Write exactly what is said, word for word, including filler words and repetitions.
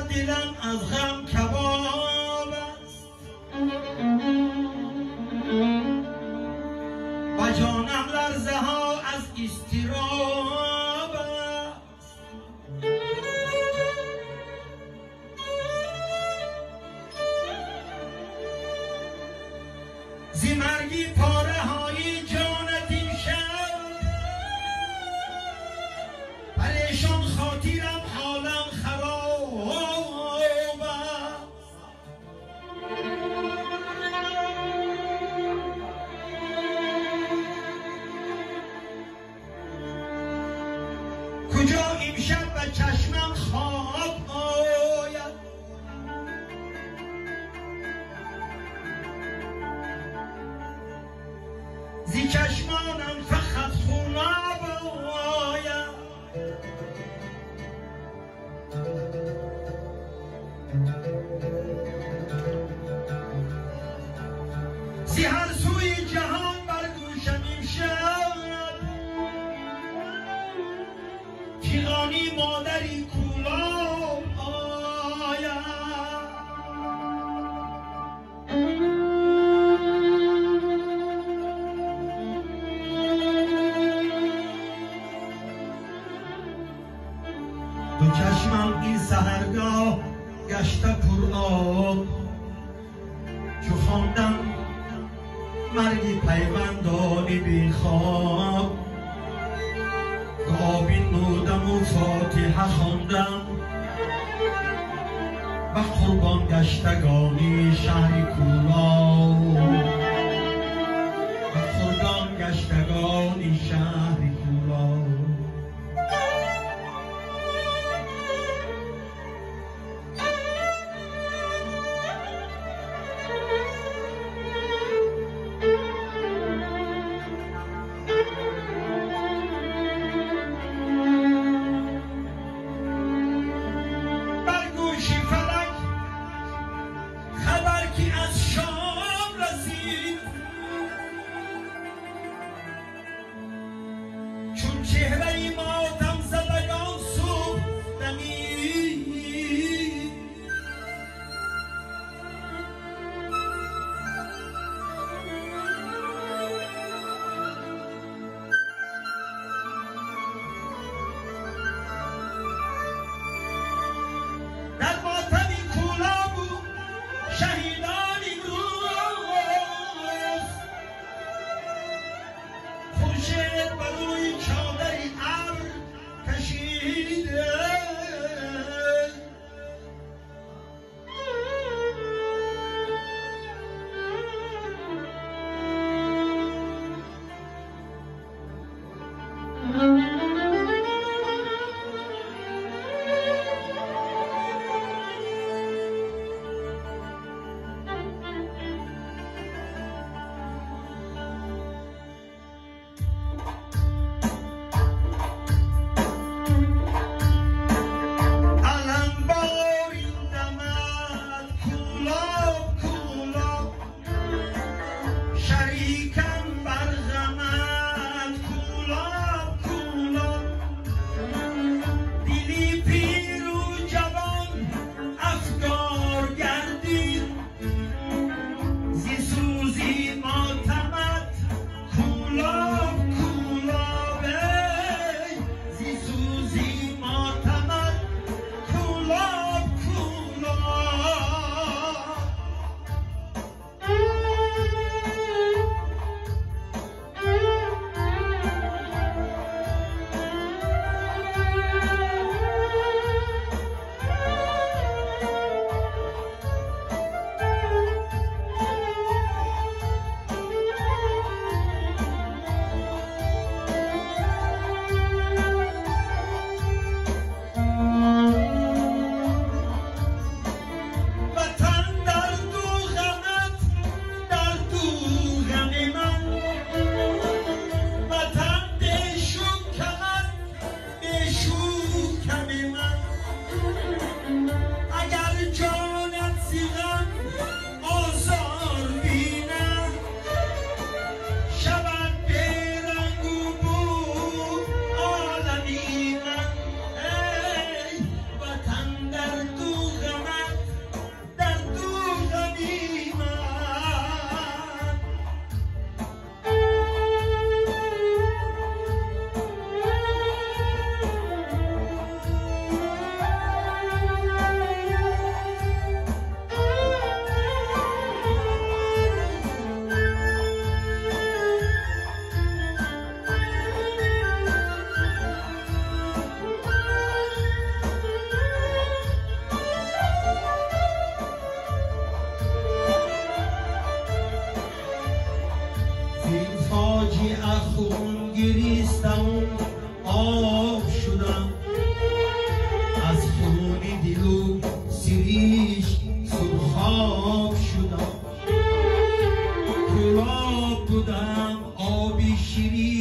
دلم از غم کباب است و جانم لرزه ها از اضطراب است. زی مرگی پاره های جانت امشب پریشان خاطرم حالم خراب است. کجا امشب به چشمم خواب آید زی چشمانم فقط خوناب آید. زی هر سوی جهان بر گوشم امشب تیغانی مادری کولاب آید. دو چشمم این سحرگاه گشته پر آب چو خواندم مرگی پیوندانی بی خواب آبی نودم و فاتحه خواندم و قربان گشتگانی شهر کولاب و قربان گشتگانی شهر کولاب. چهره ماتم زدگان صبح دمید در ماتم کولاب و شهیدان امروز خورشید بر روی چادری ابر کشیده حاجی اخون گریستم آب شدم از خون دلو سریش سرخاب شدم گلاب بودم آبی شیرین